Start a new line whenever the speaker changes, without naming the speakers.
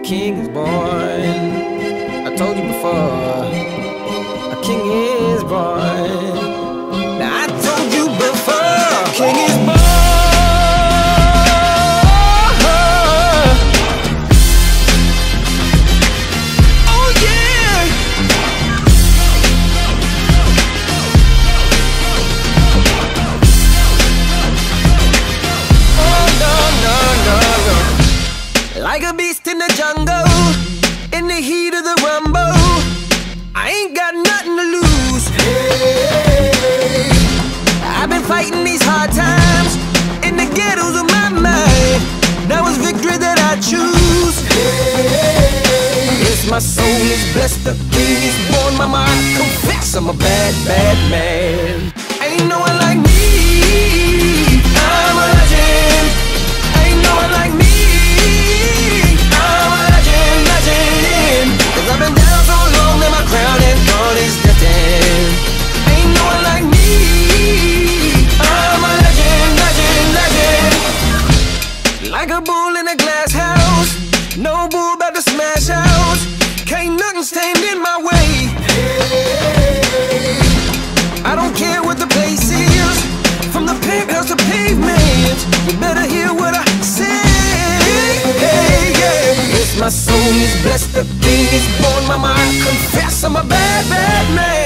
king is born. I told you before, a king is born. Now I told you before, a king is born. Oh yeah. Oh no, no, no, no. Like a beast in the jungle, in the heat of the rumble, I ain't got nothing to lose. Hey, I've been fighting these hard times in the ghettos of my mind. Now it's victory that I choose. Hey, yes, my soul is blessed, the king is born. Mama, I confess I'm a bad, bad man. Ain't no one like me, I'm a legend. Ain't no one like me, I'm a legend, legend. Cause I've been down so long that my crown and crown is destined. Ain't no one like me, I'm a legend, legend, legend. Like a bull in a glass house, no bull about to smash out. Can't nothing stand in my way. Hey, I don't care what the place is, from the penthouse to pavement. You better hear what I say. Hey, yeah. Yes, my soul is blessed, the king is born. Mama, I confess I'm a bad, bad man.